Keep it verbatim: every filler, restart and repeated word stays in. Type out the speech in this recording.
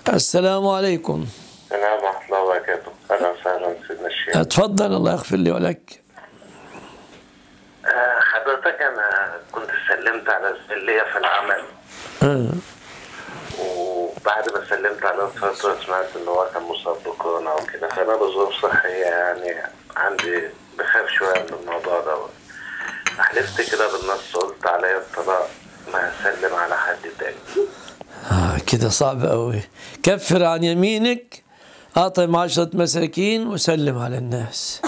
السلام عليكم. السلام ورحمة الله وبركاته. أهلا وسهلا سيدنا الشيخ. اتفضل، الله يغفر لي ولك. آه، حضرتك أنا كنت سلمت على ليا في العمل. آه. وبعد ما سلمت على فترة سمعت إن هو كان مصاب بكورونا وكده، فأنا بظروف صحية يعني عندي بخاف شوية من الموضوع دوت. حلفت كده بالنص، قلت عليا الطلاق ما هسلم على حد تاني. آه كده صعب أوي. كفر عن يمينك، أطعم عشرة مساكين وسلم على الناس.